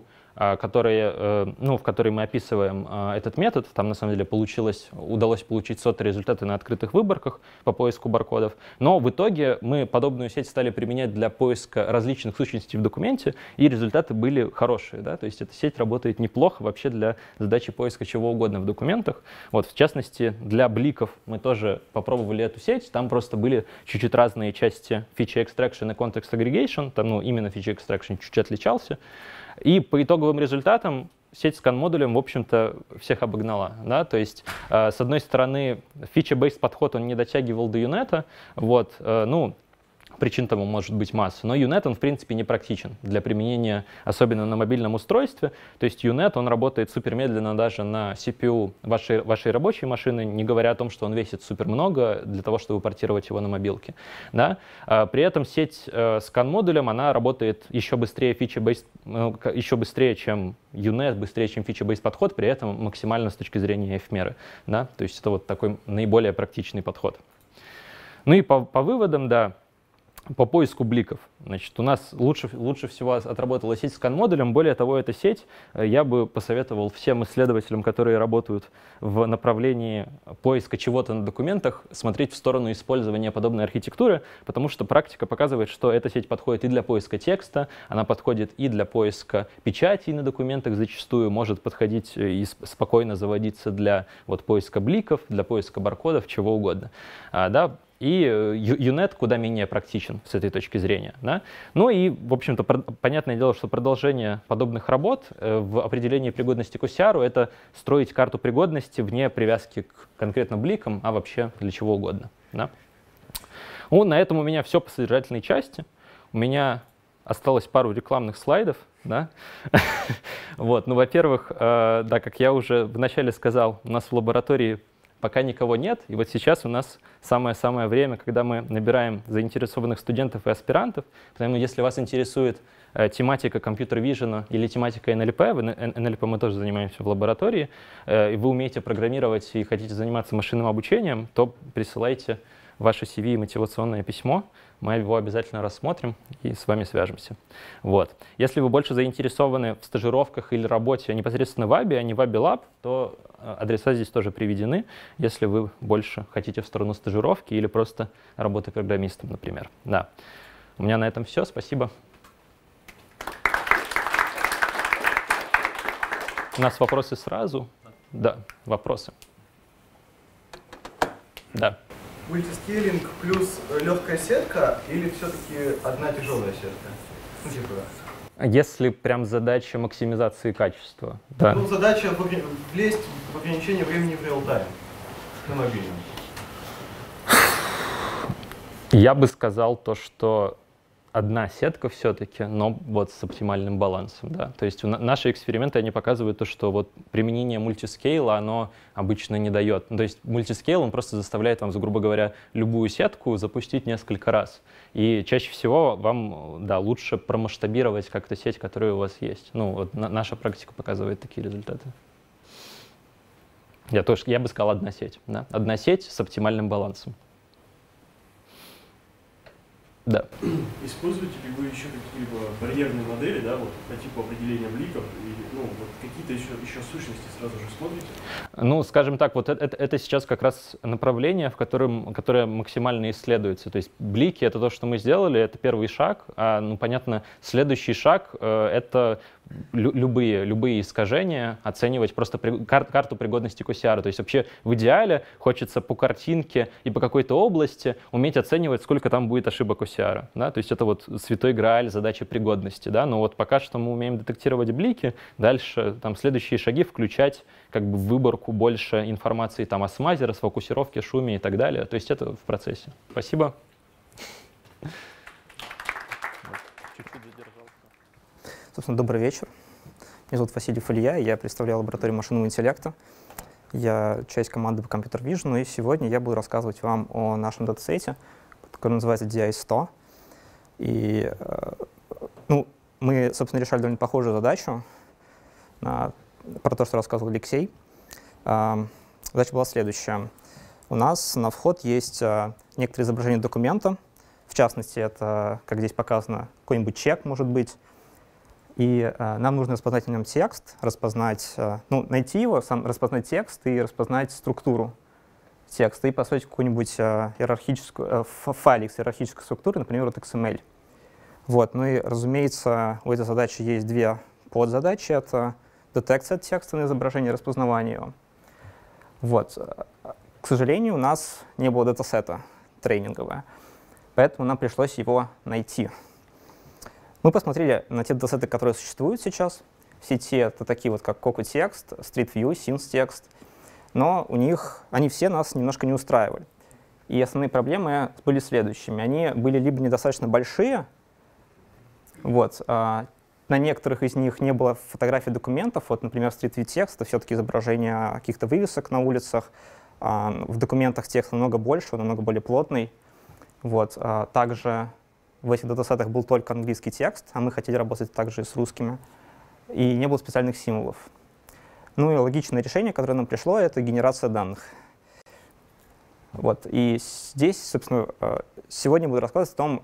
которые, ну, в которой мы описываем этот метод. Там на самом деле получилось, удалось получить сотые результаты на открытых выборках по поиску баркодов. Но в итоге мы подобную сеть стали применять для поиска различных сущностей в документе, и результаты были хорошие. Да? То есть эта сеть работает неплохо вообще для задачи поиска чего угодно в документах. Вот, в частности, для бликов мы тоже попробовали эту сеть. Там просто были чуть-чуть разные части feature extraction и context aggregation. Там, ну, именно feature extraction чуть-чуть отличался. И по итоговым результатам сеть с кан-модулем, в общем-то, всех обогнала. Да? То есть, э, с одной стороны, feature-based подход, он не дотягивал до ю нет, вот, э, ну, причин тому может быть масса, но ю нет, он, в принципе, не практичен для применения, особенно на мобильном устройстве. То есть ю нет, он работает супер медленно даже на си пи ю вашей, вашей рабочей машины, не говоря о том, что он весит супер много для того, чтобы портировать его на мобилке. Да? А при этом сеть э, с кан-модулем, она работает еще быстрее, feature-based, э, еще быстрее, чем ю нет, быстрее, чем feature-based подход, при этом максимально с точки зрения эф-меры. Да? То есть это вот такой наиболее практичный подход. Ну и по, по выводам, да, по поиску бликов. Значит, у нас лучше, лучше всего отработала сеть с скан-модулем. Более того, эта сеть я бы посоветовал всем исследователям, которые работают в направлении поиска чего-то на документах, смотреть в сторону использования подобной архитектуры, потому что практика показывает, что эта сеть подходит и для поиска текста, она подходит и для поиска печатей на документах, зачастую может подходить и спокойно заводиться для вот, поиска бликов, для поиска баркодов, чего угодно. А, да, и юнет куда менее практичен с этой точки зрения. Да? Ну и, в общем-то, понятное дело, что продолжение подобных работ в определении пригодности к о си ар — это строить карту пригодности вне привязки к конкретно бликам, а вообще для чего угодно. Да? Ну, на этом у меня все по содержательной части. У меня осталось пару рекламных слайдов. Да? Вот. Ну, во-первых, да, как я уже вначале сказал, у нас в лаборатории пока никого нет, и вот сейчас у нас самое-самое время, когда мы набираем заинтересованных студентов и аспирантов. Поэтому если вас интересует э, тематика компьютер-вижена или тематика эн эл пи, в эн эл пи мы тоже занимаемся в лаборатории, э, и вы умеете программировать и хотите заниматься машинным обучением, то присылайте ваше си ви и мотивационное письмо, мы его обязательно рассмотрим и с вами свяжемся. Вот. Если вы больше заинтересованы в стажировках или работе непосредственно в АБИ, а не в АБИ Lab, то адреса здесь тоже приведены, если вы больше хотите в сторону стажировки или просто работы программистом, например. Да. У меня на этом все. Спасибо. У нас вопросы сразу? Да, вопросы. Да. Мультискейлинг плюс легкая сетка или все-таки одна тяжелая сетка? Ну, типа. Если прям задача максимизации качества. Да. Ну, задача влезть в ограничение времени в реал-тайм на мобильном. Я бы сказал то, что одна сетка все-таки, но вот с оптимальным балансом. Да. То есть наши эксперименты, они показывают то, что вот применение мультискейла, оно обычно не дает. То есть мультискейл, он просто заставляет вам, грубо говоря, любую сетку запустить несколько раз. И чаще всего вам, да, лучше промасштабировать как-то сеть, которая у вас есть. Ну, вот на, наша практика показывает такие результаты. Я, тоже, я бы сказал, одна сеть. Да. Одна сеть с оптимальным балансом. Да. Используете ли вы еще какие-либо барьерные модели, да, вот по типу определения бликов, и ну, вот какие-то еще, еще сущности сразу же смотрите? Ну, скажем так, вот это, это, это сейчас как раз направление, в котором, которое максимально исследуется. То есть блики — это то, что мы сделали, это первый шаг, а, ну, понятно, следующий шаг э, — это лю любые, любые искажения оценивать просто при кар карту пригодности к о си ар. То есть вообще в идеале хочется по картинке и по какой-то области уметь оценивать, сколько там будет ошибок о си ар. Да? То есть это вот святой грааль задачи пригодности. Да? Но вот пока что мы умеем детектировать блики, дальше там следующие шаги включать как бы в выборку больше информации там о смазе, расфокусировке, шуме и так далее. То есть это в процессе. Спасибо. Собственно, добрый вечер. Меня зовут Василий Илья, я представляю лабораторию машинного интеллекта. Я часть команды по Computer Vision, и сегодня я буду рассказывать вам о нашем датасете, который называется ди ай сто. И, ну, мы, собственно, решали довольно похожую задачу на, про то, что рассказывал Алексей. Задача была следующая. У нас на вход есть некоторые изображения документа. В частности, это, как здесь показано, какой-нибудь чек, может быть. И э, нам нужно распознать в нем текст, распознать, э, ну, найти его, сам, распознать текст и распознать структуру текста и построить какую-нибудь э, иерархическую, э, файлик с иерархической структурой, например, вот икс эм эль. Вот. Ну и, разумеется, у этой задачи есть две подзадачи. Это детекция текста на изображение и распознавание его. Вот. К сожалению, у нас не было датасета тренингового, поэтому нам пришлось его найти. Мы посмотрели на те датасеты, которые существуют сейчас в сети. Это такие вот, как CocoText, Street View, ScenesText. Но у них, они все нас немножко не устраивали. И основные проблемы были следующими. Они были либо недостаточно большие, вот, а на некоторых из них не было фотографий документов. Вот, например, Street View Text — это все-таки изображение каких-то вывесок на улицах. А в документах текст намного больше, он намного более плотный. Вот, а также в этих датасетах был только английский текст, а мы хотели работать также и с русскими. И не было специальных символов. Ну и логичное решение, которое нам пришло, это генерация данных. Вот. И здесь, собственно, сегодня буду рассказывать о том,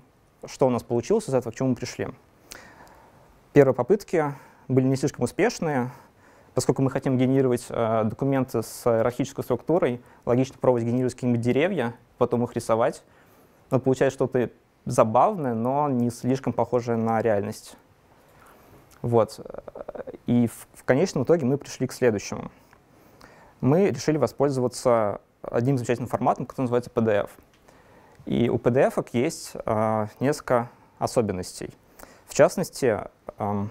что у нас получилось из этого, к чему мы пришли. Первые попытки были не слишком успешные, поскольку мы хотим генерировать э, документы с иерархической структурой, логично пробовать генерировать какие-нибудь деревья, потом их рисовать. Но получается что-то забавное, но не слишком похожее на реальность. Вот. И в, в конечном итоге мы пришли к следующему. Мы решили воспользоваться одним замечательным форматом, который называется пи ди эф. И у пи ди эф есть э, несколько особенностей. В частности, э,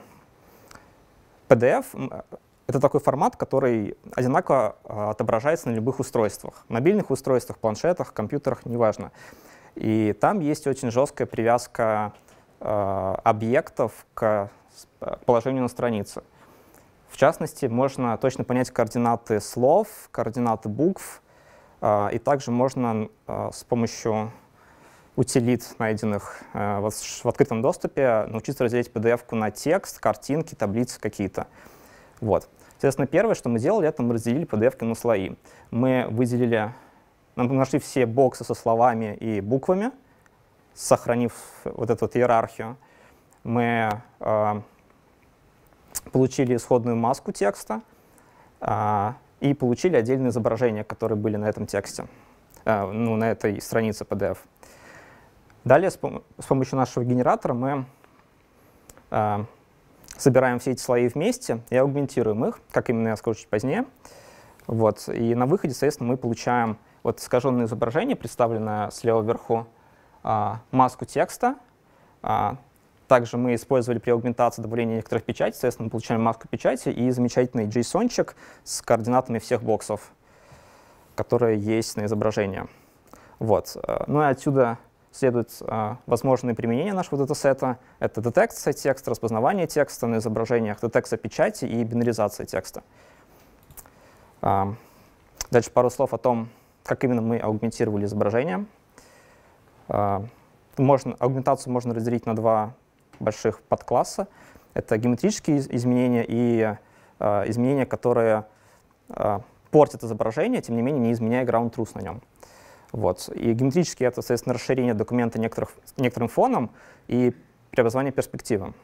пи ди эф — это такой формат, который одинаково э, отображается на любых устройствах. Мобильных устройствах, планшетах, компьютерах, неважно. И там есть очень жесткая привязка э, объектов к положению на странице. В частности, можно точно понять координаты слов, координаты букв, э, и также можно э, с помощью утилит, найденных э, в, в открытом доступе, научиться разделить пи ди эф-ку на текст, картинки, таблицы какие-то. Вот. Соответственно, первое, что мы делали, это мы разделили пи ди эф-ки на слои. Мы выделили, мы нашли все боксы со словами и буквами, сохранив вот эту вот иерархию. Мы э, получили исходную маску текста э, и получили отдельные изображения, которые были на этом тексте, э, ну, на этой странице пи ди эф. Далее с, пом с помощью нашего генератора мы э, собираем все эти слои вместе и аугментируем их, как именно я скажу чуть позднее. Вот. И на выходе, соответственно, мы получаем вот искаженное изображение, представленное слева вверху, э, маску текста. Э, также мы использовали при аугментации добавление некоторых печатей, соответственно, мы получаем маску печати и замечательный JSON-чик с координатами всех боксов, которые есть на изображении. Вот. Ну и отсюда следует э, возможные применения нашего датасета. Это детекция текста, распознавание текста на изображениях, детекция печати и бинаризация текста. Э, дальше пару слов о том, как именно мы аугментировали изображение. Э, можно, аугментацию можно разделить на два больших подкласса. Это геометрические изменения и э, изменения, которые э, портят изображение, тем не менее не изменяя ground truth на нем. Вот. И геометрически это, соответственно, расширение документа некоторых, некоторым фоном и преобразование перспективы.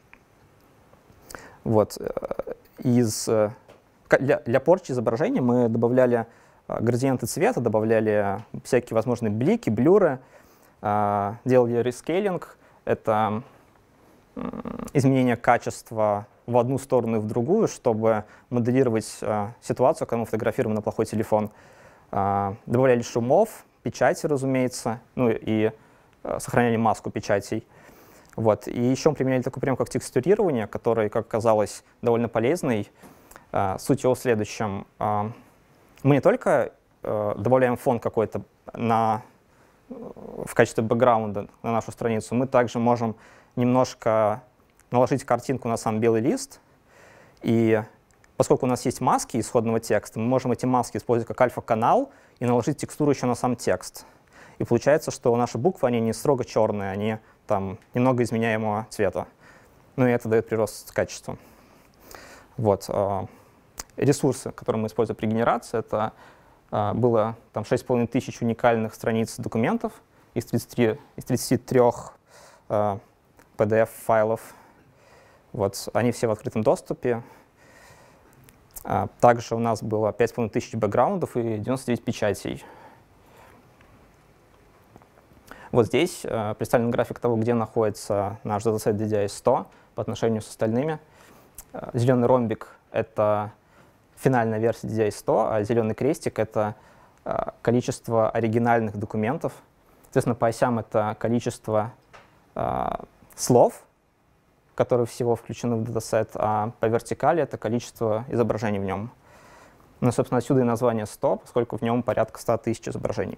Вот. Из, для, для порчи изображения мы добавляли градиенты цвета, добавляли всякие возможные блики, блюры, делали рескейлинг. Это изменение качества в одну сторону и в другую, чтобы моделировать ситуацию, когда мы фотографируем на плохой телефон. Добавляли шумов, печати, разумеется, ну и э, сохраняли маску печатей. Вот. И еще мы применяли такой прием, как текстурирование, который, как оказалось, довольно полезный. Э, суть его в следующем. Э, мы не только э, добавляем фон какой-то на, в качестве бэкграунда на нашу страницу, мы также можем немножко наложить картинку на сам белый лист. И поскольку у нас есть маски исходного текста, мы можем эти маски использовать как альфа-канал и наложить текстуру еще на сам текст. И получается, что наши буквы, они не строго черные, они там немного изменяемого цвета. Ну и это дает прирост качества. Вот. Ресурсы, которые мы используем при генерации, это было там шесть с половиной тысяч уникальных страниц документов из тридцати трёх пи ди эф-файлов. Вот. Они все в открытом доступе. Также у нас было пять с половиной тысяч бэкграундов и девяносто девять печатей. Вот здесь э, представлен график того, где находится наш датасет ди ди ай сто по отношению с остальными. Э, зеленый ромбик — это финальная версия ди ди ай сто, а зеленый крестик — это э, количество оригинальных документов. Соответственно, по осям это количество э, слов, которые всего включены в датасет, а по вертикали это количество изображений в нем. Ну, собственно, отсюда и название сто, поскольку в нем порядка ста тысяч изображений.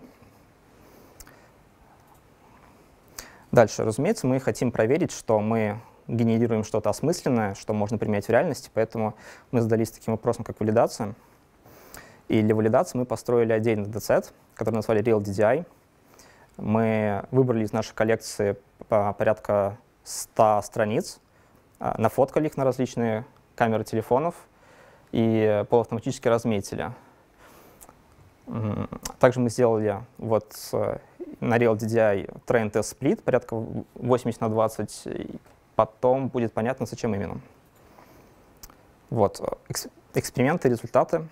Дальше, разумеется, мы хотим проверить, что мы генерируем что-то осмысленное, что можно применять в реальности, поэтому мы задались таким вопросом, как валидация. И для валидации мы построили отдельный датасет, который назвали RealDDI. Мы выбрали из нашей коллекции порядка ста страниц, нафоткали их на различные камеры телефонов и полуавтоматически разметили. Также мы сделали вот на RealDDI train test split, порядка восемьдесят на двадцать, и потом будет понятно, зачем именно. Вот, экс эксперименты, результаты.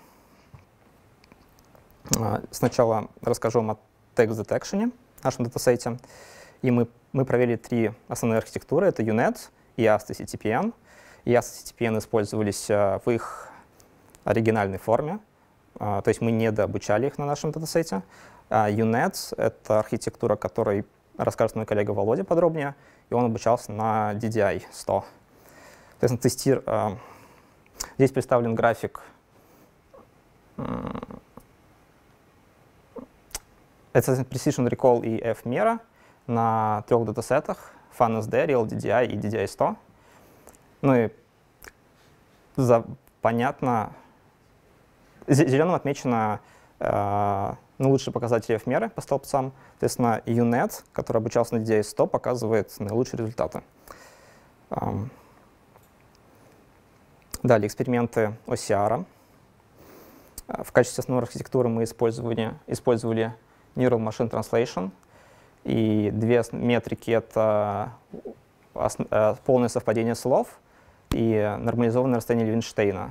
Сначала расскажу вам о text detection, нашем датасете. И мы, мы провели три основные архитектуры. Это ю нет, и эй эс ти, и си ти пи эн. и эй эс ти, и си ти пи эн использовались в их оригинальной форме, то есть мы не дообучали их на нашем датасете. ю нет — это архитектура, о которой расскажет мой коллега Володя подробнее, и он обучался на ди ди ай сто. Соответственно, тестир... Здесь представлен график. Это Precision Recall и F-мера на трех датасетах: FunSD, RealDDI и ди ди ай сто. Ну и за, понятно, зеленым отмечено э, наилучшие показатели F-меры по столбцам. Соответственно, ю нет, который обучался на ди ди ай сто, показывает наилучшие результаты. Um, Далее эксперименты о си ар. В качестве основной архитектуры мы использовали, использовали Neural Machine Translation. И две метрики — это полное совпадение слов и нормализованное расстояние Левинштейна.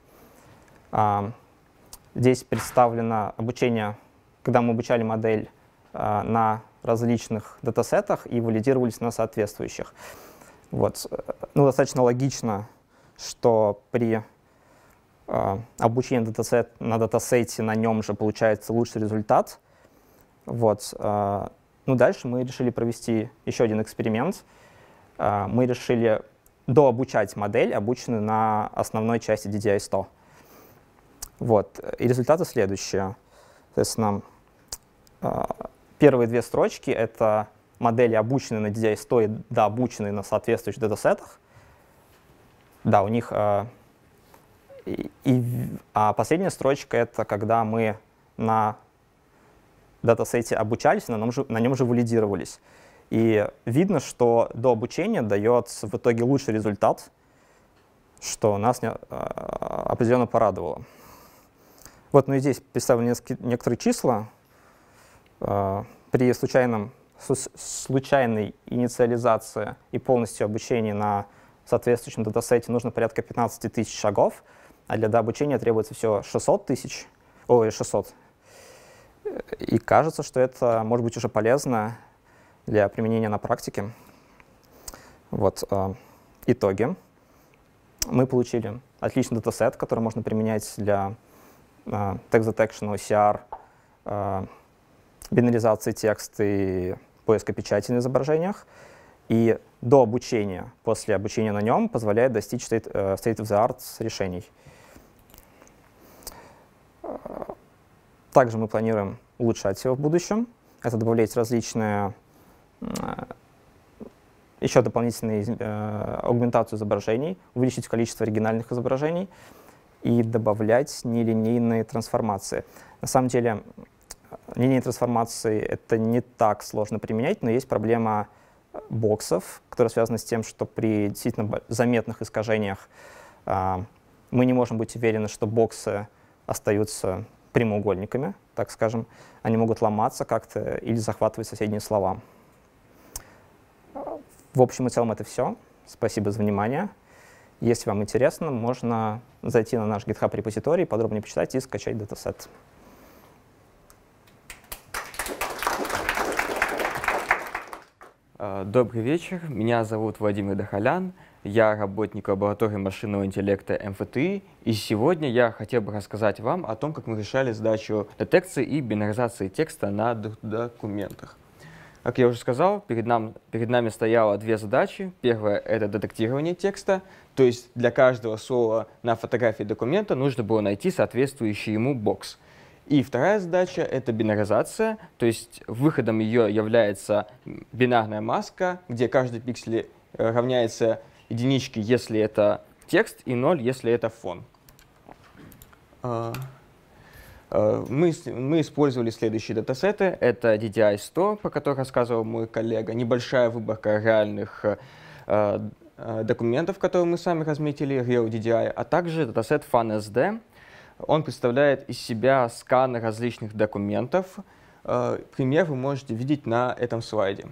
Здесь представлено обучение, когда мы обучали модель на различных датасетах и валидировались на соответствующих. Вот. Ну, достаточно логично, что при э, обучении датасет, на датасете на нем же получается лучший результат. Вот. Э, ну, дальше мы решили провести еще один эксперимент. Э, мы решили дообучать модель, обученную на основной части ди ди ай сто. Вот. И результаты следующие. Соответственно, э, первые две строчки — это модели, обученные на ди ди ай сто и дообученные на соответствующих датасетах. Да, у них... Э, и, и, а последняя строчка — это когда мы на датасете обучались, на нем же, на нем же валидировались. И видно, что до обучения дает в итоге лучший результат, что нас не, э, определенно порадовало. Вот, ну и здесь представлены некоторые числа. Э, при случайном, случайной инициализации и полностью обучении на соответствующем датасете нужно порядка пятнадцать тысяч шагов, а для дообучения требуется всего шестьсот тысяч, ой, шестьсот. И кажется, что это может быть уже полезно для применения на практике. Вот, э, итоги. Мы получили отличный датасет, который можно применять для э, text detection, о си ар, э, бинаризации текста и поиска печати на изображениях. И до обучения, после обучения на нем, позволяет достичь state, uh, state of the art решений. Также мы планируем улучшать его в будущем. Это добавлять различные, uh, еще дополнительные uh, аугментацию изображений, увеличить количество оригинальных изображений и добавлять нелинейные трансформации. На самом деле, линейные трансформации — это не так сложно применять, но есть проблема боксов, которые связаны с тем, что при действительно заметных искажениях а, мы не можем быть уверены, что боксы остаются прямоугольниками, так скажем. Они могут ломаться как-то или захватывать соседние слова. В общем и целом это все. Спасибо за внимание. Если вам интересно, можно зайти на наш GitHub репозиторий, подробнее почитать и скачать датасет. Добрый вечер, меня зовут Владимир Дахалян, я работник лаборатории машинного интеллекта эм эф ти и, и сегодня я хотел бы рассказать вам о том, как мы решали задачу детекции и бинаризации текста на документах. Как я уже сказал, перед, нам, перед нами стояло две задачи. Первая — это детектирование текста, то есть для каждого слова на фотографии документа нужно было найти соответствующий ему бокс. И вторая задача — это бинаризация, то есть выходом ее является бинарная маска, где каждый пиксель равняется единичке, если это текст, и ноль, если это фон. Мы, мы использовали следующие датасеты. Это ди ди ай сто, про который рассказывал мой коллега, небольшая выборка реальных документов, которые мы сами разметили, RealDDI, а также датасет FunSD. Он представляет из себя сканы различных документов, Пример вы можете видеть на этом слайде.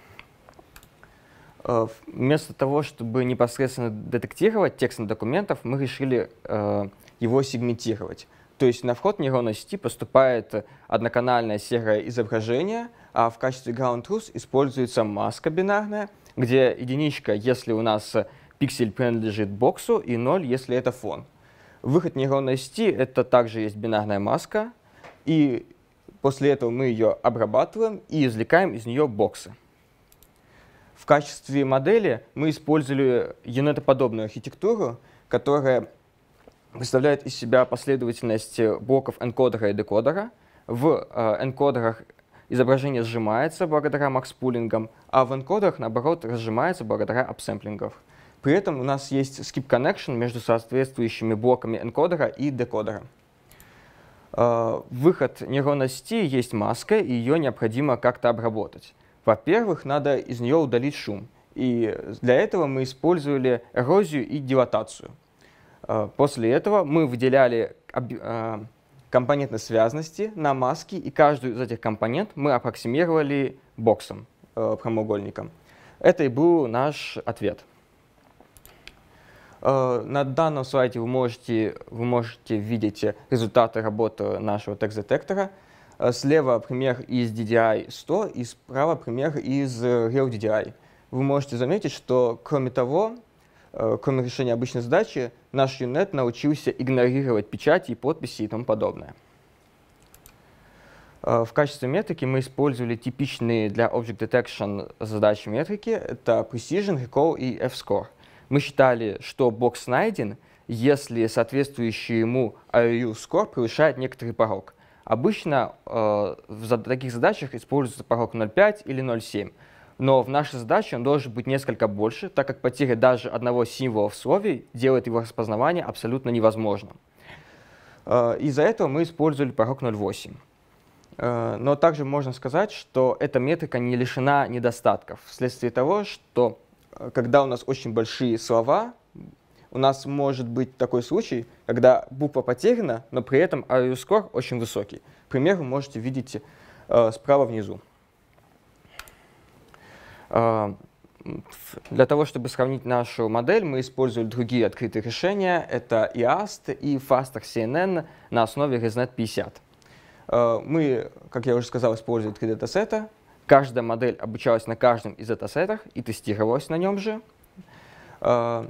Вместо того, чтобы непосредственно детектировать текст документов, мы решили его сегментировать. То есть на вход нейронной сети поступает одноканальное серое изображение, а в качестве ground truth используется маска бинарная, где единичка, если у нас пиксель принадлежит боксу, и ноль, если это фон. Выход нейронной сети — это также есть бинарная маска, и после этого мы ее обрабатываем и извлекаем из нее боксы. В качестве модели мы использовали юнетоподобную архитектуру, которая представляет из себя последовательность блоков энкодера и декодера. В э, энкодерах изображение сжимается благодаря макс-пулингам, а в энкодерах, наоборот, разжимается благодаря апсэмплингам. При этом у нас есть skip connection между соответствующими блоками энкодера и декодера. Э, выход нейронной сети есть маска, и ее необходимо как-то обработать. Во-первых, надо из нее удалить шум, и для этого мы использовали эрозию и дилатацию. После этого мы выделяли компонентные связности на маске, и каждую из этих компонент мы аппроксимировали боксом, прямоугольником. Это и был наш ответ. На данном слайде вы можете, вы можете видеть результаты работы нашего текст-детектора. Слева пример из ди ди ай сто и справа пример из RealDDI. Вы можете заметить, что кроме того, кроме решения обычной задачи, наш юнет научился игнорировать печати и подписи и тому подобное. В качестве метрики мы использовали типичные для Object Detection задачи метрики. Это Precision, Recall и F-score. Мы считали, что бокс найден, если соответствующий ему эй ю score превышает некоторый порог. Обычно э, в таких задачах используется порог ноль целых пять десятых или ноль целых семь десятых. Но в нашей задаче он должен быть несколько больше, так как потеря даже одного символа в слове делает его распознавание абсолютно невозможным. Э, Из-за этого мы использовали порог ноль целых восемь десятых. Э, но также можно сказать, что эта метрика не лишена недостатков, вследствие того, что э, когда у нас очень большие слова, у нас может быть такой случай, когда буква потеряна, но при этом эй ю score очень высокий. Пример вы можете видеть э, справа внизу. Э, для того, чтобы сравнить нашу модель, мы использовали другие открытые решения. Это и аст и FasterCNN на основе ResNet пятьдесят. Э, мы, как я уже сказал, использовали три датасета. Каждая модель обучалась на каждом из датасетов и тестировалась на нем же. Э,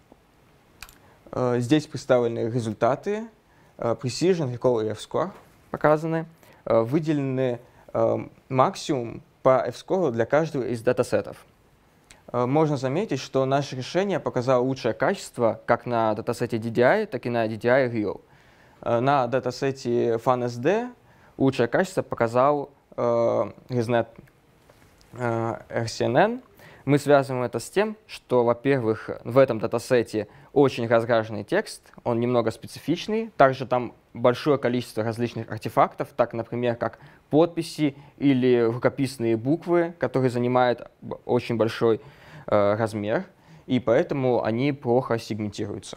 Здесь представлены результаты, Precision, Recall и F-score показаны. Выделены максимум по F-score для каждого из датасетов. Можно заметить, что наше решение показало лучшее качество как на датасете ди ди ай, так и на ди ди ай Real. На датасете FunSD лучшее качество показал ResNet эр си эн эн. Мы связываем это с тем, что, во-первых, в этом датасете очень разграженный текст, он немного специфичный. Также там большое количество различных артефактов, так, например, как подписи или рукописные буквы, которые занимают очень большой э, размер, и поэтому они плохо сегментируются.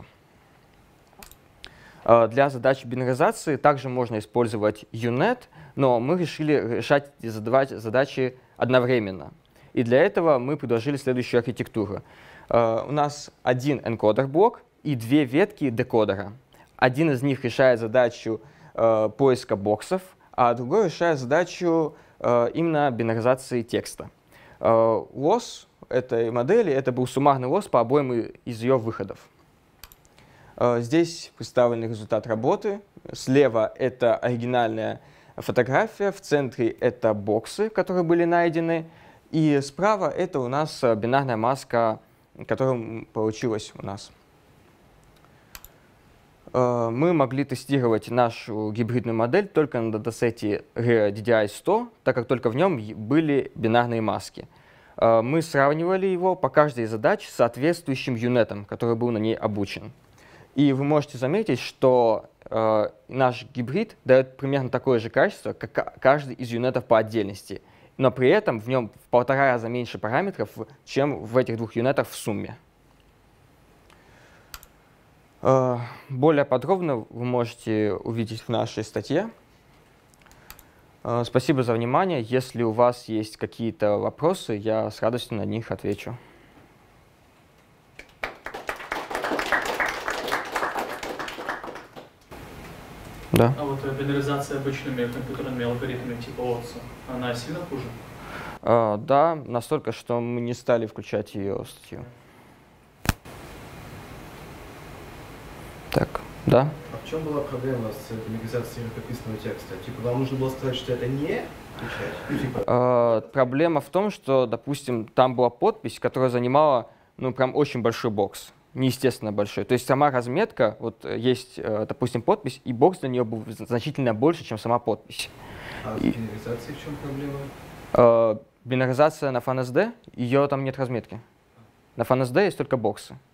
Э, для задач бинаризации также можно использовать юнет, но мы решили решать и задавать задачи одновременно. И для этого мы предложили следующую архитектуру. Uh, у нас один энкодер-блок и две ветки декодера. Один из них решает задачу uh, поиска боксов, а другой решает задачу uh, именно бинаризации текста. Uh, лосс этой модели — это был суммарный лосс по обоим из ее выходов. Uh, здесь представлен результат работы. Слева — это оригинальная фотография, в центре — это боксы, которые были найдены, и справа — это у нас бинарная маска, которая получилась у нас. Мы могли тестировать нашу гибридную модель только на датасете ди ди ай сто, так как только в нем были бинарные маски. Мы сравнивали его по каждой задаче с соответствующим юнетом, который был на ней обучен. И вы можете заметить, что наш гибрид дает примерно такое же качество, как каждый из юнетов по отдельности. Но при этом в нем в полтора раза меньше параметров, чем в этих двух юнетах в сумме. Более подробно вы можете увидеть в нашей статье. Э, Спасибо за внимание. Если у вас есть какие-то вопросы, я с радостью на них отвечу. Да. А вот бинаризация обычными компьютерными алгоритмами типа Отца, она сильно хуже? Э, Да, настолько, что мы не стали включать ее в статью. Так, да. А в чем была проблема с бинаризацией рукописного текста? Типа, вам нужно было сказать, что это не печать? Ну, типа, Э, Проблема в том, что, допустим, там была подпись, которая занимала, ну, прям очень большой бокс. Неестественно большой. То есть сама разметка, вот э, есть, э, допустим, подпись, и бокс для нее был значительно больше, чем сама подпись. а с и- бинаризацией в чем проблема? Э, Бинаризация на FunSD, ее там нет разметки. На FunSD есть только боксы.